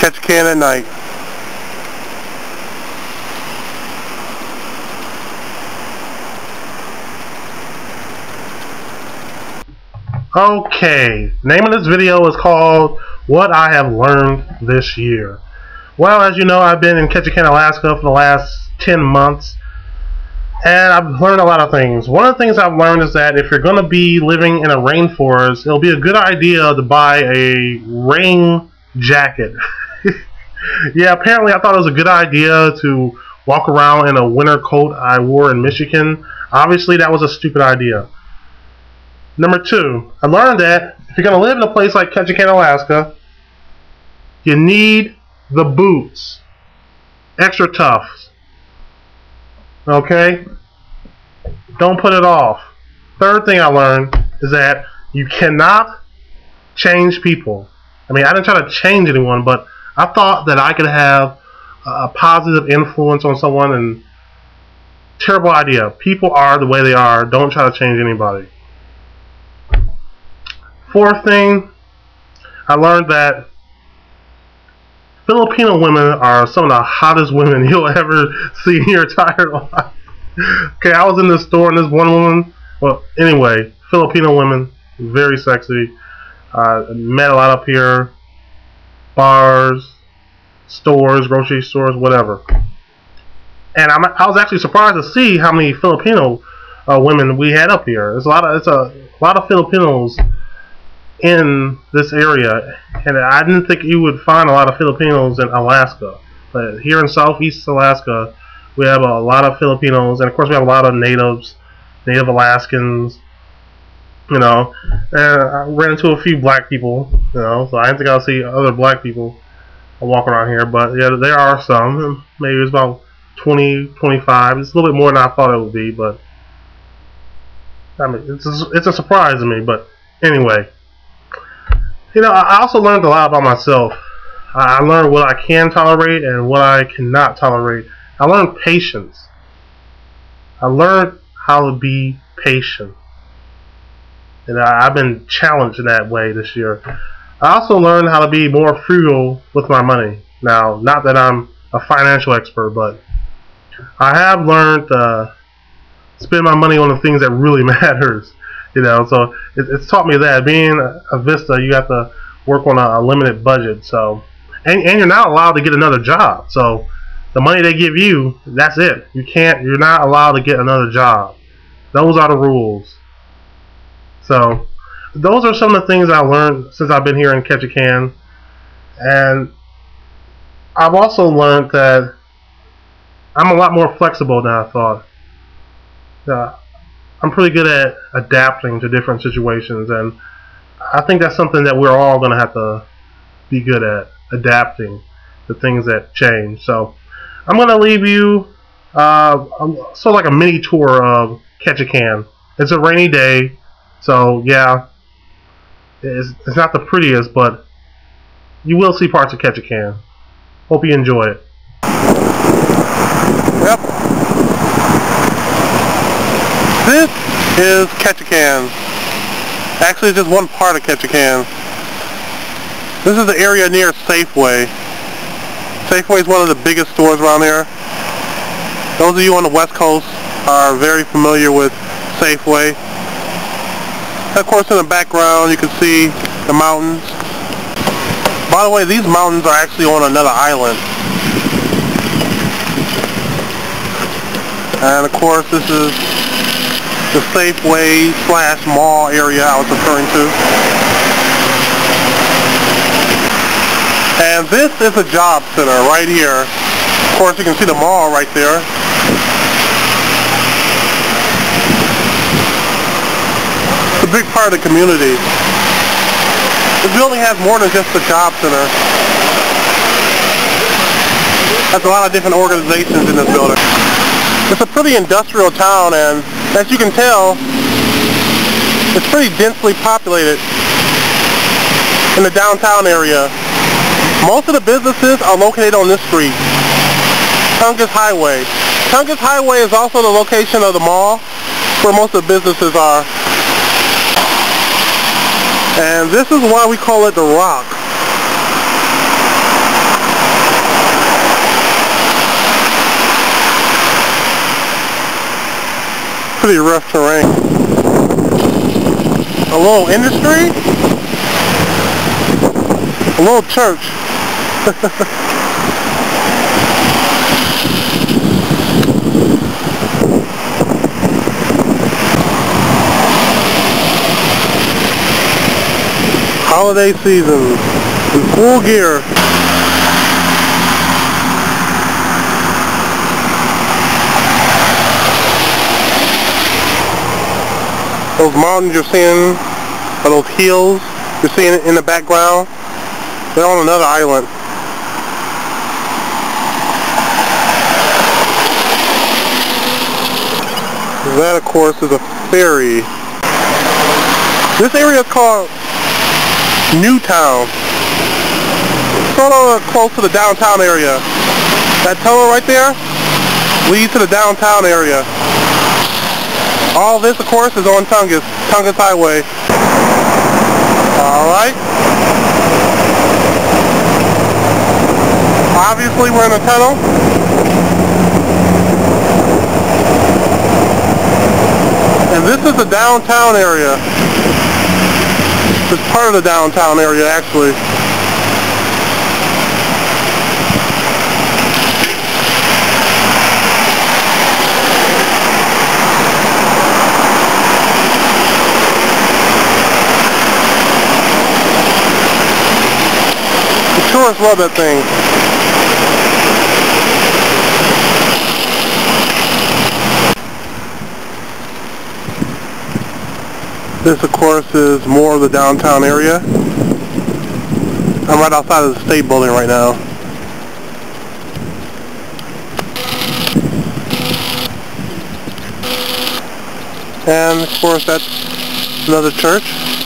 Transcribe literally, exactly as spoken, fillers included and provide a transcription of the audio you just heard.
Ketchikan at night. Okay, name of this video is called What I Have Learned This Year. Well, as you know, I've been in Ketchikan, Alaska for the last ten months, and I've learned a lot of things. One of the things I've learned is that if you're going to be living in a rainforest, it'll be a good idea to buy a rain jacket. Yeah, apparently I thought it was a good idea to walk around in a winter coat I wore in Michigan. Obviously, that was a stupid idea. Number two, I learned that if you're going to live in a place like Ketchikan, Alaska, you need the boots. Extra tough. Okay? Don't put it off. Third thing I learned is that you cannot change people. I mean, I didn't try to change anyone, but I thought that I could have a positive influence on someone, and terrible idea. People are the way they are. Don't try to change anybody. Fourth thing, I learned that Filipino women are some of the hottest women you'll ever see in your entire life. Okay, I was in this store and this one woman, well, anyway, Filipino women, very sexy. Uh, met a lot up here, bars, stores, grocery stores, whatever. And I'm, I was actually surprised to see how many Filipino uh, women we had up here. It's a lot of, it's a, a lot of Filipinos in this area, and I didn't think you would find a lot of Filipinos in Alaska. But here in Southeast Alaska, we have a lot of Filipinos, and of course we have a lot of natives, native Alaskans, you know. And I ran into a few black people, you know, so I didn't think I'll see other black people walking around here, but yeah, there are some. Maybe it's about twenty, twenty-five. It's a little bit more than I thought it would be, but I mean, it's a, it's a surprise to me. But anyway, you know, I also learned a lot about myself. I learned what I can tolerate and what I cannot tolerate. I learned patience. I learned how to be patient. And I've been challenged in that way this year. I also learned how to be more frugal with my money. Now, not that I'm a financial expert, but I have learned to spend my money on the things that really matters. You know, so it, it's taught me that being a VISTA, you have to work on a, a limited budget. So, and, and you're not allowed to get another job. So, the money they give you, that's it. You can't. You're not allowed to get another job. Those are the rules. So, those are some of the things I learned since I've been here in Ketchikan, and I've also learned that I'm a lot more flexible than I thought. Uh, I'm pretty good at adapting to different situations, and I think that's something that we're all going to have to be good at, adapting to things that change. So I'm going to leave you uh, sort of like a mini tour of Ketchikan. It's a rainy day, so yeah, it's, it's not the prettiest, but you will see parts of Ketchikan. Hope you enjoy it. Yep. This is Ketchikan. Actually, it's just one part of Ketchikan. This is the area near Safeway. Safeway is one of the biggest stores around there. Those of you on the West Coast are very familiar with Safeway. Of course, in the background you can see the mountains. By the way, these mountains are actually on another island. And of course, this is the Safeway slash mall area I was referring to. And this is a job center right here. Of course, you can see the mall right there. It's a big part of the community. The building has more than just a job center. There's a lot of different organizations in this building. It's a pretty industrial town, and as you can tell, it's pretty densely populated in the downtown area. Most of the businesses are located on this street, Tungus Highway. Tungus Highway is also the location of the mall where most of the businesses are. And this is why we call it the Rock. Pretty rough terrain. A little industry? A little church. Holiday season in full gear. Those mountains you're seeing, or those hills you're seeing in the background, they're on another island. That, of course, is a ferry. This area is called Newtown. Sort of close to the downtown area. That tunnel right there leads to the downtown area. All this, of course, is on Tungus, Tungus Highway. Alright. Obviously, we're in a tunnel. And this is the downtown area. It's part of the downtown area, actually. The tourists love that thing. This, of course, is more of the downtown area. I'm right outside of the state building right now. And, of course, that's another church.